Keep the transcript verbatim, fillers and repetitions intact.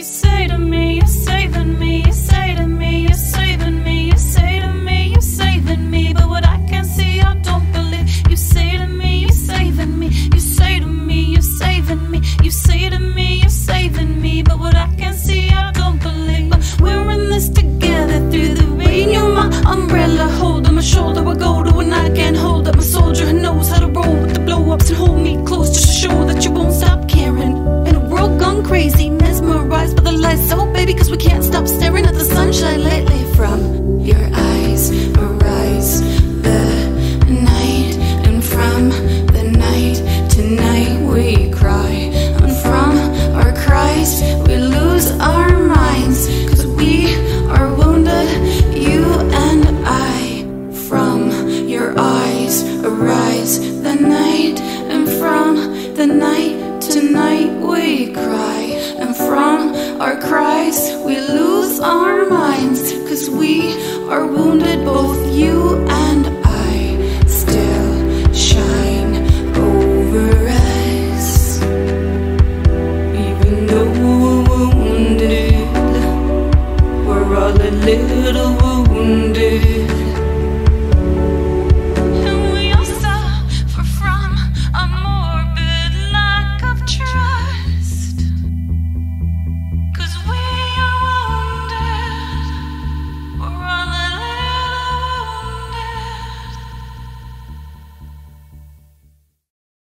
say to me, you're saving me, you say to me, you're saving me, you say to me, you're saving me. But what I can't see, I don't believe. You say to me, you're saving me, you say to me, you're saving me, you say to me, you're saving me. But what I can't see, I don't believe. But we're in this together through the rain. You're my umbrella, hold on my shoulder. I go to when I can't hold up. My soldier who knows how to roll with the blow-ups and hold me close just to show that you won't stop caring. In a world gone crazy, mesmerized by the lights. So baby, cause we can't stop staring at the sunshine lately. From your eyes arise the night, and from the night tonight we cry.